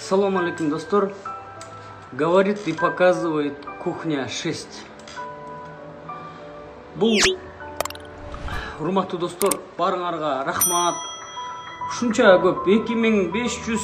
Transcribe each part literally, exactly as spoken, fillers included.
Ассаламу алейкум, достор. Говорит и показывает кухня шесть. Бұл урматтуу достор, барыңарга рахмат. Ушунча көп эки миң беш жүз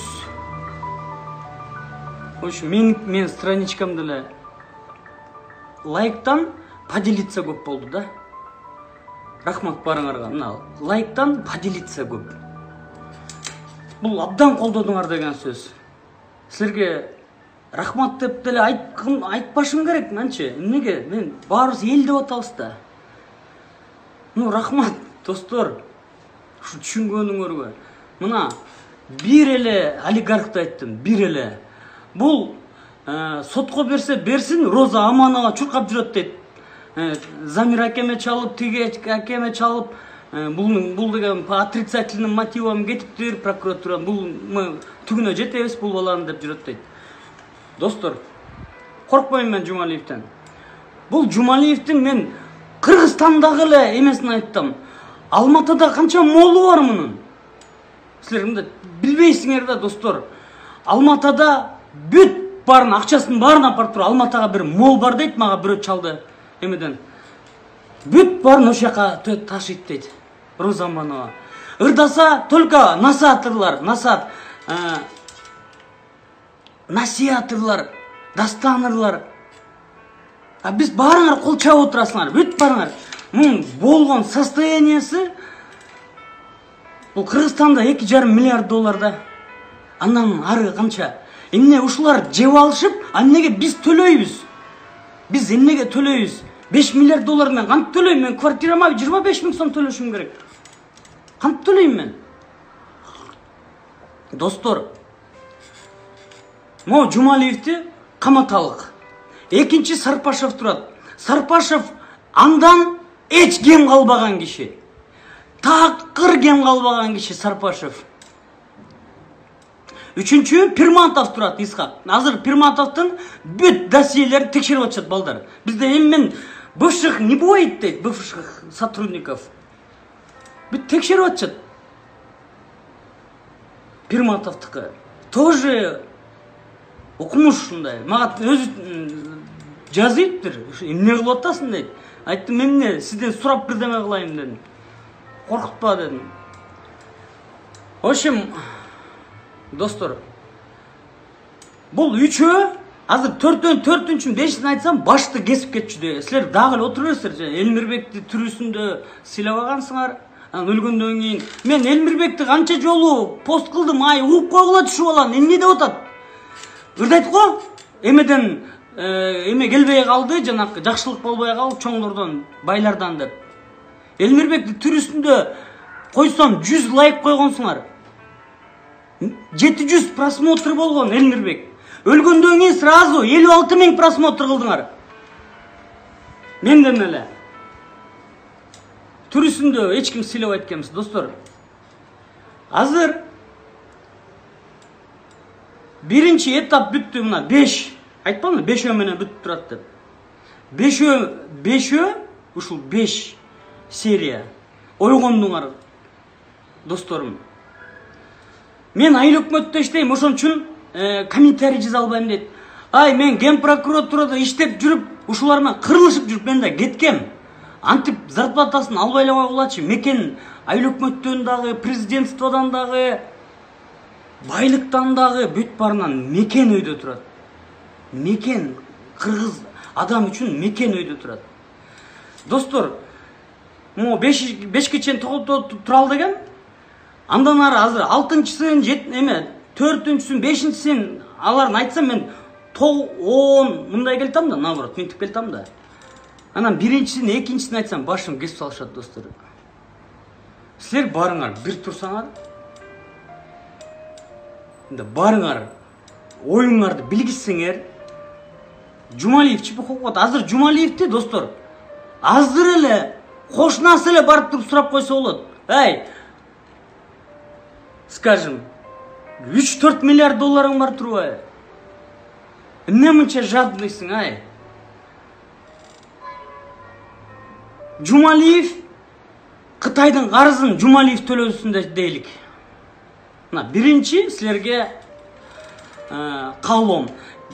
ошо мен мен страничкамда эле лайктан поделиться көп болду да. Рахмат барыңарга. Мына лайктан поделиться көп. Бұл абдан колдодуңар деген сөз. Силерге рахмат деп деле айтпашым керек, менчи. Эмнеге? Мен баарыбыз эл деп атабыз да. Ну, рахмат, достор. Ушу түшүнгөнүңөргө. Мына бир эле олигархты айттым, бир эле. Бул сотко берсе берсин, Роза Аманова чуркап жүрөт дейт. Замир акеме чалып, тиге акеме чалып, бул бул деген по отрицательным мотивам кетиптир, прокуратура бул түгүнө жетебиз бул баланы деп жүрөт дейт. Достор, коркпойм мен Жумалиевден. Бул Жумалиевдин мен Кыргызстандагы эле эмесин айттым. Алматыда канча молу бар мунун? Силер мындай билбейсиңер да, достор. Алматыда бүт барын, акчасын барын апарып туруп, Алматыга бир мол бар дейт, мага бирөө чалды эмеден. Бүт барын ошол жака ташыйт дейт. Роза Аманова. Ырдаса только насаатырлар, насаат, насиатырлар, дастанырлар. А биз барыңар кол чабып отурасыңар, бүт барыңар. Мунун болгон состояниясы бул Кыргызстанда эки жарым миллиард долларда. Андан ары канча? Эмне ушулар жеп алышып, а эмнеге биз төлөйбүз? Биз эмнеге төлөйбүз? беш миллиард доллар мен кантип төлөйм? Мен квартирама жыйырма беш миң сом төлөшүм керек. Кантип төлөйм мен? Достор, могу Жумалиевди каматалык. Экинчи Сарпашев турат. Сарпашев андан эч кем калбаган киши. Такыр кем калбаган киши Сарпашев. Үчүнчү Пирматов турат, Исхак. Азыр Пирматовдун бүт досьелерин текшерип атышат балдар. Бизде эми мен бывших не бывает дейт, бывших сотрудников. Бүт текшерип атышат. Пирматовдуку тоже окумуш ушундай. Мага өзү жазыптыр. Эмне кылып атасың дейт. Айттым, эмне сизден сурап бирдеме кылайын дедим. Коркутпа дедим. В общем, достор, бул үчөө азыр төртөн төртүнчүн бешин айтсам башты кесип кетчү. Силер дагы эле отура берсиңер. Элмирбекти түрүсүндө сыйлабагансыңар. Өлгөндөн кийин мен Элмирбекти канча жолу пост кылдым, ай угуп койгула түшүп алам. Эмне деп атат? Ырдайт го, эмеден эме келбей калды, жанакы жакшылык болбой калып, чоңдордон, байлардан деп. Элмирбекти түрүсүндө койсом жүз лайк койгонсуңар. жети жүз просмотр болгон Элмирбек. Өлгөндөн кийин сразу элүү алты миң просмотр кылдыңар. Менден эле. Түрүсүндө эч ким сыйлабайт экенбиз, достор. Азыр биринчи этап бүттү, мына беш. Айтпамбы, бешөө менен бүтүп турат деп. Бешөө, бешөө, ушул беш серия. Ойгондуңар, досторум. Мен айыл өкмөттө иштейм, ошон үчүн комментарий жаза албайм дейт. Ай, мен ген прокуратурада иштеп жүрүп, ушулар менен кырылышып жүрүп, мен да кеткем. Антип зарплатасын албай эле койгулачы. Мекен айыл өкмөттөн дагы, президентстводон дагы, байлыктан дагы бүт барынан мекен өйдө турат. Мекен, кыргыз адам үчүн мекен өйдө турат. Достор, му бешке чейин тоготуп тура ал деген. Андан ары азыр алтынчысын, эме, төртүнчүсүн, бешинчисин аларын айтсам мен он мындай келтам да, наоборот, мынтип келтам да. Анан биринчисин, экинчисин айтсам башым кесип салышат, достор. Силер барыңар, бир турсаңар, барыңар, оюңарды билгизсеңер, Жумалиев чипи кокот. Азыр Жумалиевди, достор, азыр эле кошунасы эле барып туруп сурап койсо болот. Ай, скажем, үч төрт миллиард долларың бар турбайбы? Эмне мынча жадныйсың, ай? Жумалиев Кытайдын карызын Жумалиев төлөсүн дейли. Мына биринчи силерге каалоом.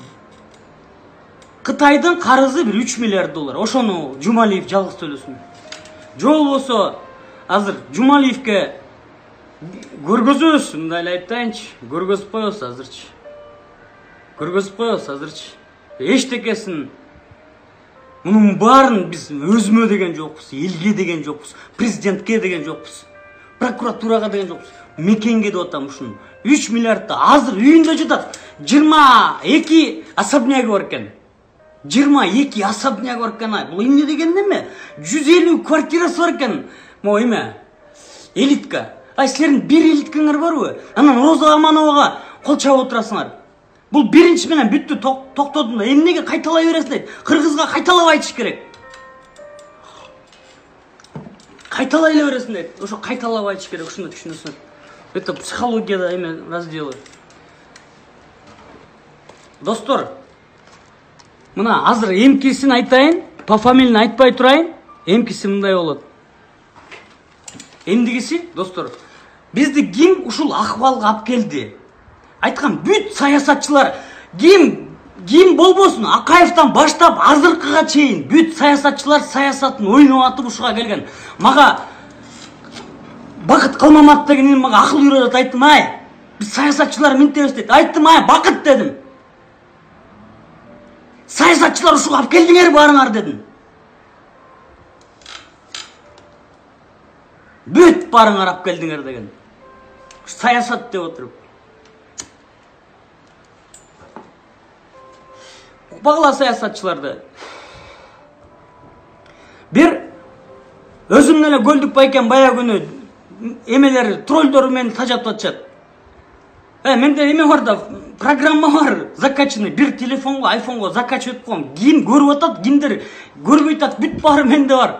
Кытайдын карызы бир үч миллиард доллар. Ошону Жумалиев жалгыз төлөсүн. Жо болбосо азыр Жумалиевке көргөзөбүз, мындай эле айтайынчы, көргөзүп коебуз азырчы. Көргөзүп коебуз азырчы. Эчтекесин мунун баарын биз өзүмө деген жокпуз, элге деген жокпуз, президентке деген жокпуз, прокуратурага деген жокпуз, мекенге деп атам ушуну. үч миллиардты азыр үйүндө жатат. жыйырма эки особняги бар экен. жыйырма эки особняги бар экен. Бул эмне деген неме? жүз элүү квартирасы бар экен. Могу эме? Элитка. Ай силердин бир элиткаңар барбы? Анан Роза Амановага кол чабып отурасыңар. Бул биринчи менен бүттү, токтодум да. Эмнеге кайталай бересиң дейт. Кыргызга кайталап айтыш керек. Кайталай эле бересиң дейт. Ошо кайталап айтыш керек, ушуну түшүнөсүңөр. Это психологияда эме разделы. Достор, мына азыр эмкисин айтайын, по фамилияны айтпай турайын. Эмкиси мындай болот. Эндигиси, достор, бизди ким ушул акыбалга алып келди? Айткан бүт саясатчылар, ким ким болбосун, Акаевтан баштап азыркыга чейин бүт саясатчылар саясатын ойноп атып ушуга келген. Мага Бакыт Калмаматов деген мага акыл үйрөтүп айттым, ай, биз саясатчылар минтебиз дейт. Айттым, ай, Бакыт дедим. Саясатчылар ушуга алып келдиңер барыңар дедим. Бүт барыңар алып келдиңер деген. Саясат деп отуруп. Багла саясатчыларды. Бир өзүм эле Көлдүк байкем бая күнү эмелер троллдор менен тажап атышат. Э, менде эме бар да, программа бар, закачанный, бир телефонго, айфонго закачып этип коем. Ким көрүп атат, кимдер көрбөй атат, бүт баары менде бар.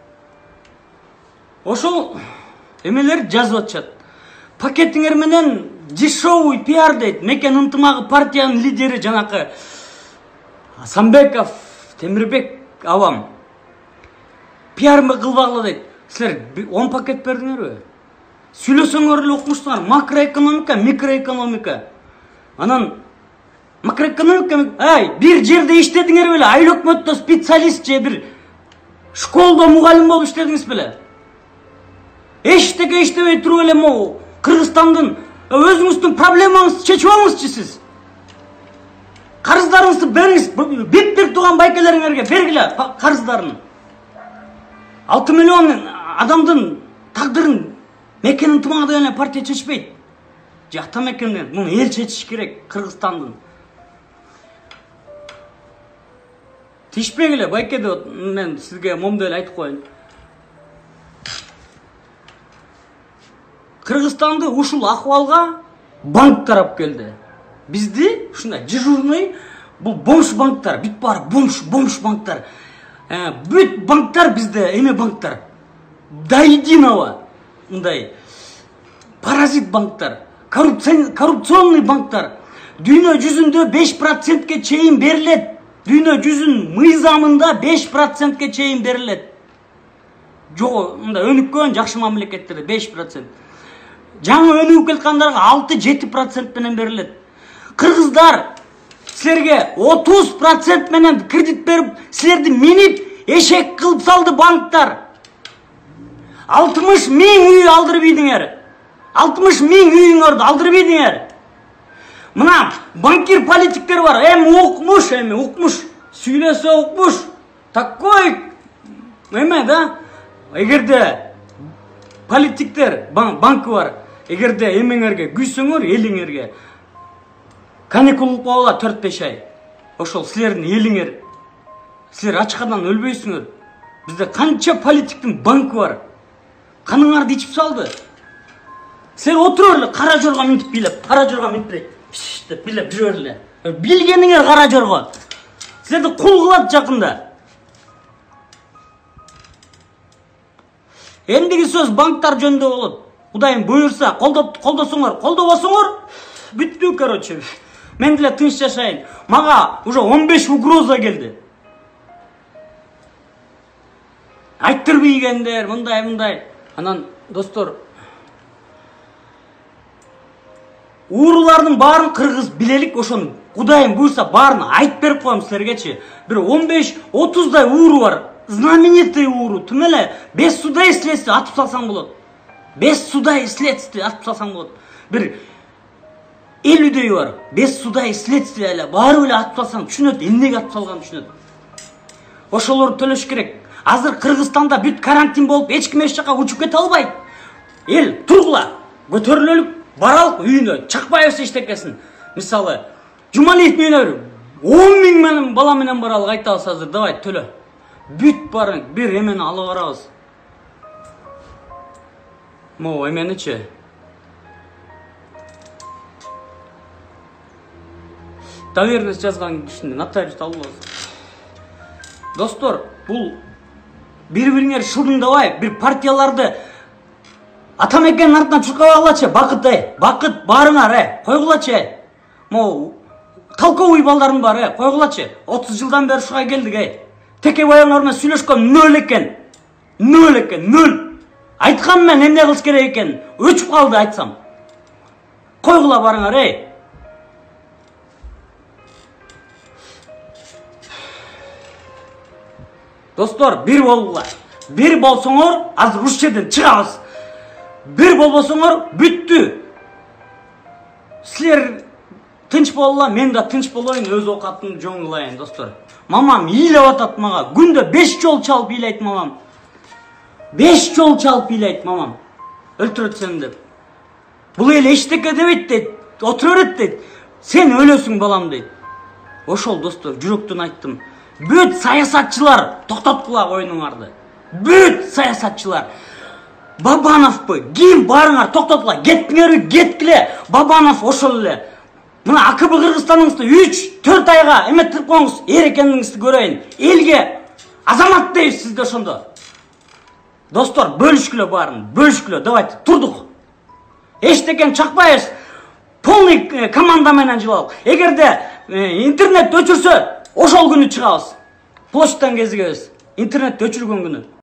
Ошол эмелер жазып атышат. Пакетиңер менен дешевый пиар дейт. Мекен ынтымагы партиянын лидери жанакы Самбеков, Темирбек авам. Пиар кылбагыла дейт. Силер он пакет бердиңерби? Сүйлөсөңөр эле окумуштуңар. Макроэкономика, микроэкономика. Анан макроэкономика, ай, бир жерде иштедиңер беле? Айыл өкмөттө специалист же бир школдо мугалим болуп иштедиңиз беле? Эчтеке иштебей туруп эле могу Кыргызстандын өзүңүздүн проблемаңызды чечип алыңызчы сиз. Карыздарыңызды бериңиз, бир-бир тууган байкелериңерге бергиле карыздарын. алты миллион адамдын тагдырын мекен ынтымагы деген партия чечпейт. Же ата мекенден муну эл чечиш керек, Кыргызстандын. Тишпегиле байке деп мен сизге момду эле айтып коеюн. Кыргызстанды ушул акыбалга банк тарап келди. Бизди ушундай дежурный бул бомж банктар, бүт баары бомж, бомж банктар. Бүт банктар бизде эме банктар. До единого мындай паразит банктар, коррупционный банктар. Дүйнө жүзүндө беш процентке чейин берилет. Дүйнө жүзүн мыйзамында беш процентке чейин берилет. Жок, мындай өнүккөн жакшы мамлекеттерде беш процент. Жаңы өнүгүп келаткандарга алты жети процент менен берилет. Кыргыздар силерге отуз процент менен кредит берип, силерди минип, эшек кылып салды банктар. алтымыш миң үй алдырып ийдиңер. алтымыш миң үйүңөрдү алдырып ийдиңер. Мына банкир политиктер бар, эми укмуш, эми укмуш, сүйлөсө укмуш. Такой эме да, эгерде политиктер банкы бар, эгерде эмеңерге күйсөңөр, элиңерге каникул болот төрт беш ай. Ошол силердин элиңер. Силер ачкадан өлбөйсүңөр. Бизде канча политиктин банкы бар. Каныңарды ичип салды. Силер отуруп эле кара жорго минтип бийлеп, кара жорго минтип, пиш деп бийлеп жүрө эле. Билгениңер кара жорго. Силерди кул кылат жакында. Эндиги сөз банктар жөнүндө болот. Кудайым буйрса, колдоп колдосоңор, колдобосоңор бүттү, короче. Мен деле тынч жашайын. Мага уже он беш угроза келди. Айттырбы ийгендер, мындай, мындай. Анан, достор, уурулардын баарын кыргыз билелик, ошону Кудайым буйрса баарын айтып берип коем силергечи. Бир он беш отуздай ууру бар. Знаменитый ууру. Тим эле без суда и следствия атып салсаң болот. Без суда и следствия атып салсаң болот. Бир элүүдөй бар. Без суда и следствия эле баары эле атып салсаң түшүнөт, эмнеге атып салганын түшүнөт. Ошолорду төлөш керек. Азыр Кыргызстанда бүт карантин болуп, эч ким эч жака учуп кете албайт. Эл тургула, көтөрүлөлүк, баралык үйүнө, чакпайбыз эчтекесин. Мисалы, Жумалиевдин үйүнө он миң менен бала менен баралык, айтабыз азыр, давай төлө. Бүт барың, бир эмени алып барабыз. Могу эменичи? Доверенность жазган кишини нотариус алып алабыз. Достор, бул бири-бириңер шылдыңдабай, бир партияларды атамекенин артынан чуркабагылачы, Бакыт, Бакыт барыңар, э, койгулачы. Могу толковый балдарын бар, э, койгулачы. отуз жылдан бери ушуга келдик, э. Текебаевнар менен сүйлөшкөн нөл экен. Нөл экен, нөл. Айткам мен эмне кылыш керек экен, өчүп калды айтсам. Койгула барыңар, э. Достор, бир болгула. Бир болсоңор, азыр уш жерден чыгабыз. Бир болбосоңор, бүттү. Силер тынч болула, мен да тынч болоюн, өз оокатымды жоңулайын, достор. Мамам ыйлап атат мага. Күндө беш жол чалып ыйлайт мамам. беш жол чалып ыйлайт мамам. Өлтүрөт сени деп. Бул эл эчтеке дебейт дейт. Отура берет дейт. Сен өлөсүң балам дейт. Ошол достор, жүрөктөн айттым. Бүт саясатчылар токтоткула оюнуңарды. Бүт саясатчылар. Бабановпы, ким барыңар токтоткула. Кетпиңер, кеткиле. Бабанов ошол эле. Мына АКБ Кыргызстаныңызды үч төрт айга эметип коюңуз, эр экениңизди көрөйүн. Элге азамат дейбиз сизди ошондо. Достор, бөлүшкүлө баарын, бөлүшкүлө, давайте, турдук. Эчтекен чакпайбыз. Полный команда менен жылалык. Эгерде интернет өчүрсө, ошол күнү чыгабыз. Площадьтан кезигебиз. Интернет өчүргөн күнү.